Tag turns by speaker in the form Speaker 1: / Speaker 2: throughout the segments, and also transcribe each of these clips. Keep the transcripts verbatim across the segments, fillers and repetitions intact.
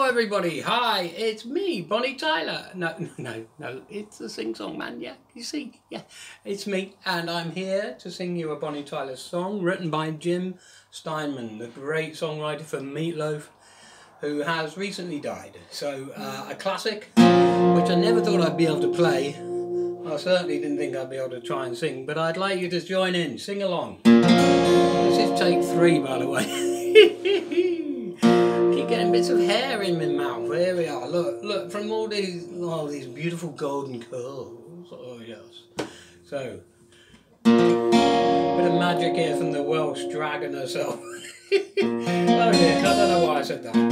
Speaker 1: everybody, hi, it's me, Bonnie Tyler. No, no, no, it's the sing-song man, yeah, you see, yeah, it's me, and I'm here to sing you a Bonnie Tyler song written by Jim Steinman, the great songwriter for Meat Loaf, who has recently died. So, uh, a classic, which I never thought I'd be able to play. I certainly didn't think I'd be able to try and sing, but I'd like you to join in, sing along. This is take three, by the way. Keep getting bits of hair in my mouth. Here we are. Look, look, from all these, all these beautiful golden curls. Oh yes. So, bit of magic here from the Welsh dragon herself. Oh dear, I don't know why I said that.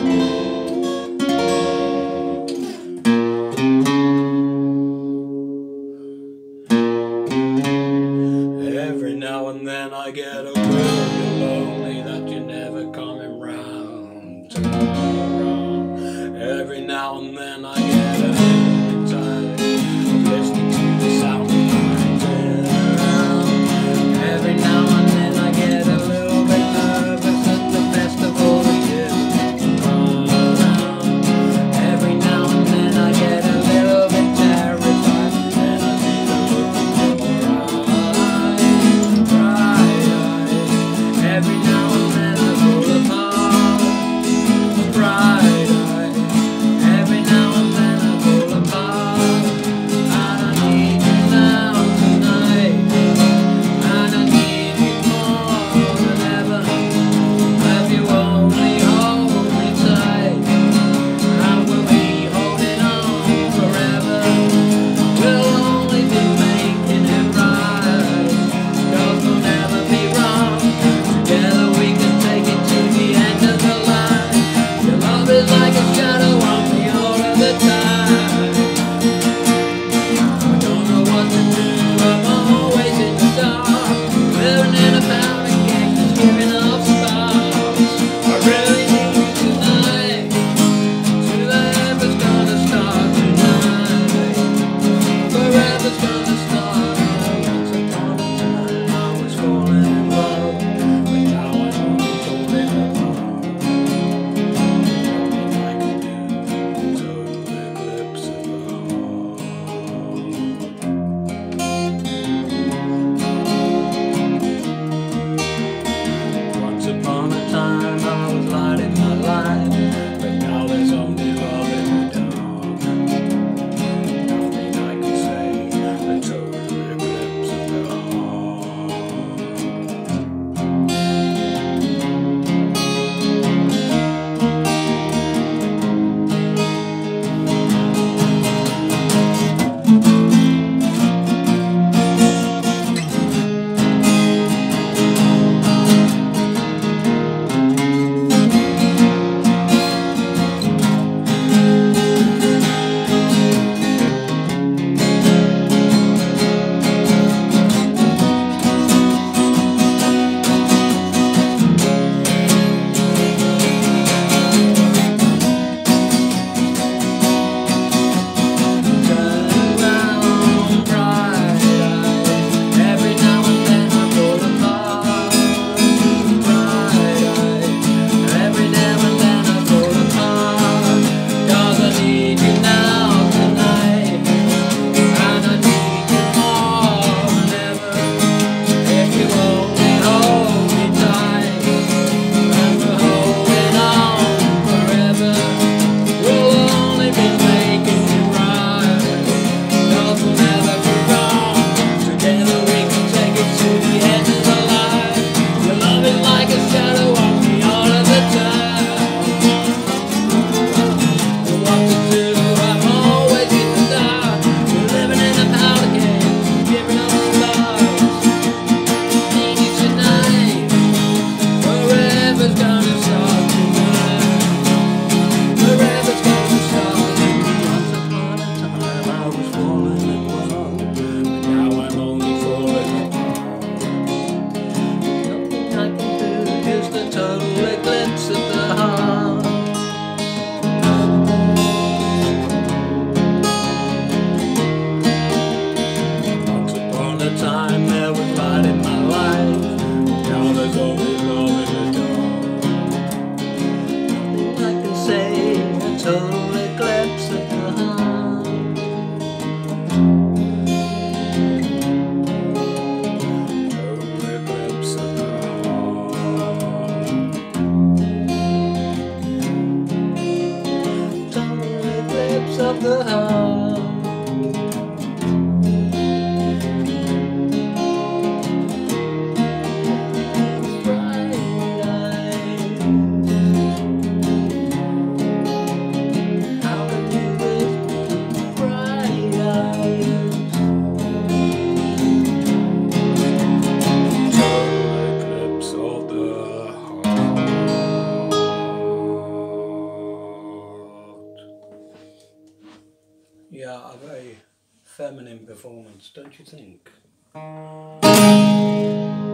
Speaker 1: Every now and then I get a little bit lonely that you're never coming round to around. Every now and then I get a little bit tired of listening to the sound of my around. Every now and then I get a little bit nervous at the festival the years around. Every now and then I get a little bit terrified and I see the look in your eyes. Every now and then I fall apart, bright eyes. Every now and then I fall apart, and I need you now tonight, and I need you more than ever. Have you only hold me tight, and we'll be holding on forever. We'll only be making it right, 'cause we'll never be wrong. Together we can take it to the end of the line. Your love is like a shadow on me all of the time. I don't know what to do, I'm always in the dark, living in a pound of cake that's giving off sparks. I really need you tonight, forever's gonna start tonight. Forever's gonna start. Once upon a time I was falling in love, but now I know it's all been apart. Nothing I can do total eclipse of the heart. Total eclipse of the heart. Total eclipse of the heart. Yeah, a very feminine performance, don't you think?